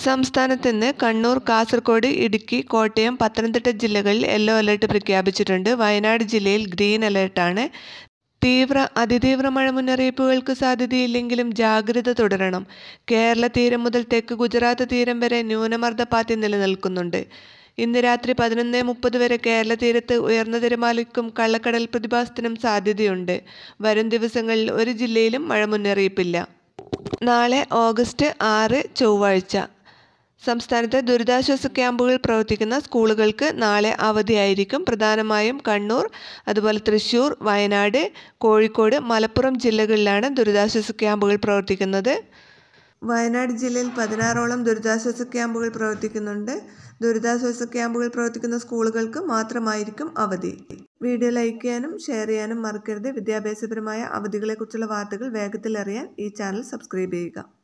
സംസ്ഥാനത്ത് ഇന്ന് കണ്ണൂർ, കാസർഗോഡ്, ഇടുക്കി, കോട്ടയം, പത്തനംതിട്ട ജില്ലകളിൽ യെല്ലോ അലർട്ട് പ്രഖ്യാപിച്ചിട്ടുണ്ട്. വയനാട് ജില്ലയിൽ ഗ്രീൻ അലർട്ടാണ്. അതിതീവ്ര മഴ മുന്നറിയിപ്പുകൾക്ക് സാധ്യതയില്ലെങ്കിലും ജാഗ്രത തുടരണം. കേരള തീരം മുതൽ തെക്ക് ഗുജറാത്ത് തീരം വരെ ന്യൂനമർദ്ദപാത്തി നിലനിൽക്കുന്നുണ്ട്. ഇന്ന് രാത്രി 11:30 വരെ കേരള തീരത്ത് ഉയർന്ന തിരമാലയ്ക്കും കള്ളക്കടൽ പ്രതിഭാസത്തിനും സാധ്യതയുണ്ട്. വരും ദിവസങ്ങളിൽ ഒരു ജില്ലയിലും മഴ മുന്നറിയിപ്പില്ല. നാളെ ഓഗസ്റ്റ് 6 ചൊവ്വാഴ്ച. സംസ്ഥാനത്തെ ദുരിതാശ്വാസ ക്യാമ്പുകൾ പ്രവർത്തിക്കുന്ന സ്കൂളുകൾക്ക് നാളെ അവധിയായിരിക്കും. പ്രധാനമായും കണ്ണൂർ, അതുപോലെ തൃശ്ശൂർ, വയനാട്, കോഴിക്കോട്, മലപ്പുറം ജില്ലകളിലാണ് ദുരിതാശ്വാസ ക്യാമ്പുകൾ പ്രവർത്തിക്കുന്നത്. വയനാട് ജില്ലയിൽ 16ഓളം ദുരിതാശ്വാസ ക്യാമ്പുകൾ പ്രവർത്തിക്കുന്നുണ്ട്. ദുരിതാശ്വാസ ക്യാമ്പുകൾ പ്രവർത്തിക്കുന്ന സ്കൂളുകൾക്ക് മാത്രമായിരിക്കും അവധി. വീഡിയോ ലൈക്ക് ചെയ്യാനും ഷെയർ ചെയ്യാനും മറക്കരുത്. വിദ്യാഭ്യാസപരമായ അവധികളെക്കുറിച്ചുള്ള വാർത്തകൾ വേഗത്തിൽ അറിയാൻ ഈ ചാനൽ സബ്സ്ക്രൈബ് ചെയ്യുക.